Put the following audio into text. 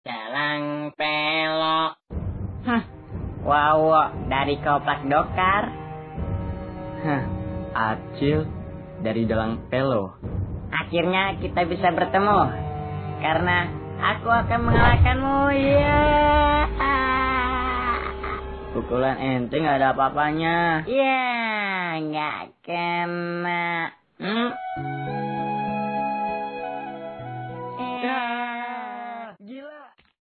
Jalan pelok. Wow, dari Koplak Dokar. Acil dari Dalang Pelo. Akhirnya kita bisa bertemu. Karena aku akan mengalahkanmu. Ya. Pukulan ente gak ada apa-apanya. Ya, nggak kena.